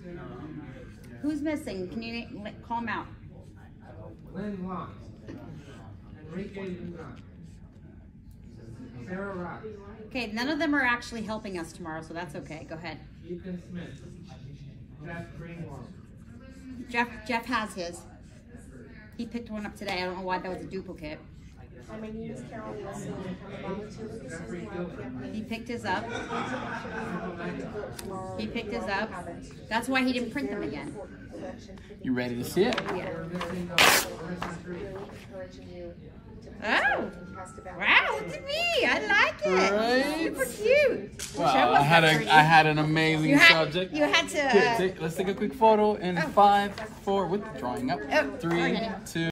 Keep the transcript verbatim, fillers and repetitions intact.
Who's missing? Can you name, call them out? Lynn Locke. Enrique Lugan. Sarah Rock. Okay, none of them are actually helping us tomorrow, so that's okay. Go ahead. Ethan Smith. Jeff Greenwald. Jeff Jeff has his. He picked one up today. I don't know why that was a duplicate. Hi, my name is Carol Wilson. I'm a volunteer with the Citizen Health Campaign. He picked his up. He picked his up. That's why he didn't print them again. You ready to see it? Yeah. Oh! Wow, look at me! I like it. Right? Super cute. Well, I had a I had an amazing You had, subject. you had to. Here, Uh, take, let's take a quick photo in oh. five, four, with the drawing up. Oh, Three, okay. two.